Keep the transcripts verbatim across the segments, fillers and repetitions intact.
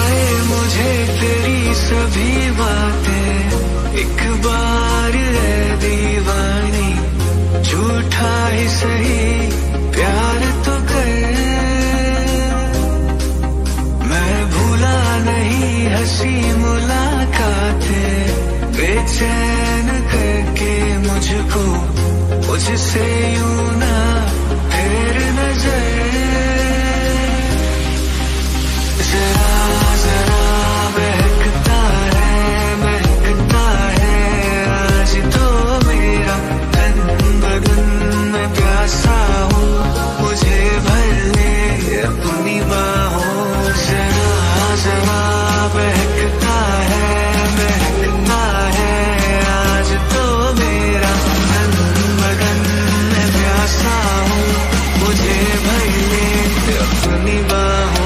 पाए मुझे तेरी सभी बातें, एक बार है दीवानी, झूठा ही सही प्यार तो कर। मैं भूला नहीं हंसी मुलाकातें, बेचैन करके मुझको मुझसे यूं ना फेर नजर। जरा जरा बहकता है महकता है आज तो मेरा तन बदन में प्यासा हूँ, मुझे भर ले अपनी बाहों। जरा जरा बहकता है महकता है आज तो मेरा तन बदन में प्यासा हूँ, मुझे भर ले अपनी बाहों।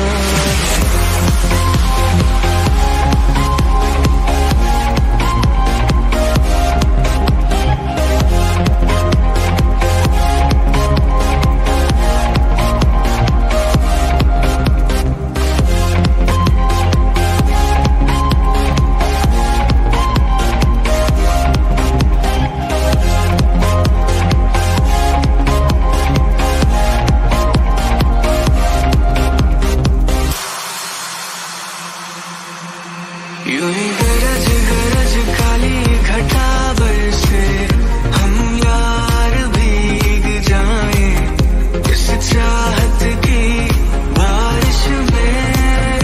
यूं ही गरज गरज काली घटा बरसे, हम यार भीग जाएं इस चाहत की बारिश में।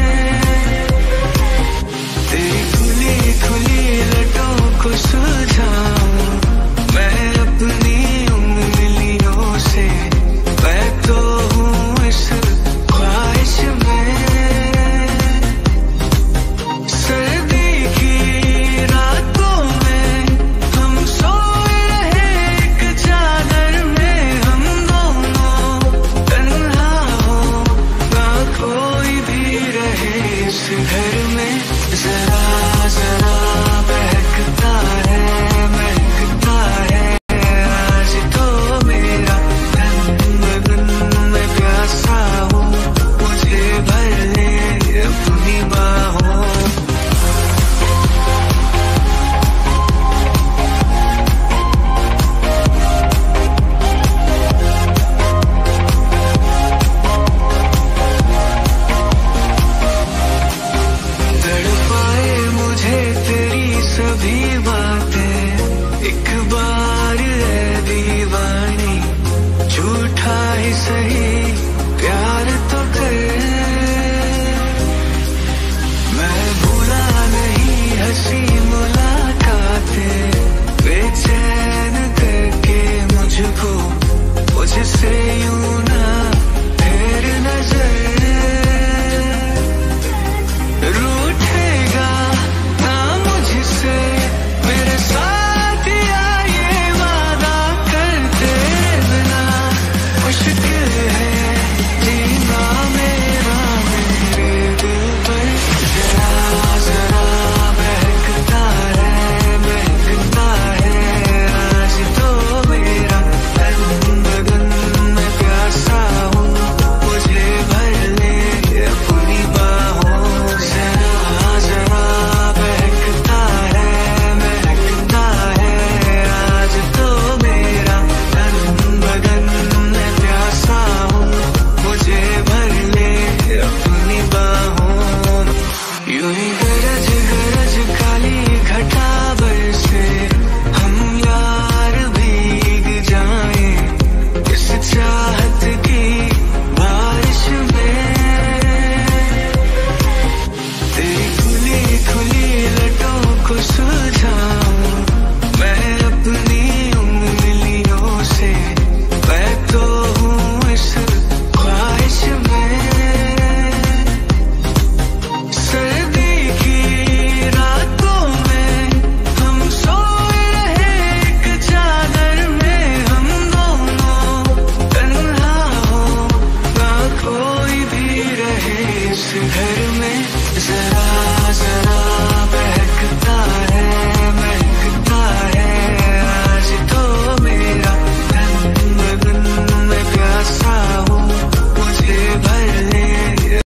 तेरी खुली खुली लटों को सुलझाऊं मैं अपनी उंगलियों से, मैं तो हूँ इस ख्वाहिश में। सभी बातें एक बार है दीवानी, झूठा ही सही प्यार तो कर। मैं भूला नहीं हंसी मुलाकातें, बेचैन करके मुझको मुझसे यूं ना फेर नजर। रूठेगा ना मुझसे मेरे साथ या ये वादा करते बिना, मुश्किल है जीना मेरा मेरे दिल पर। जरा जरा बहकता है महकता है आज तो मेरा तन बदन में प्यासा हूँ, मुझे भर ले अपनी बाहों। जरा जरा बहकता है महकता है आज तो मेरा तन बदन में प्यासा हूँ, मुझे भर ले अपनी बाहों। यूं ही गरज गरज काली घटा बरसे, हम यार भीग जाएं इस चाहत की बारिश में। तेरी खुली खुली लटों को सुलझाऊं मैं अपनी उंगलियों से, मैं तो हूँ इस ख्वाहिश में। सर्दी की रातों में हम सोए रहे एक चादर में, हम दोनों तन्हा हो ना कोई भी रहे इस घर में। जरा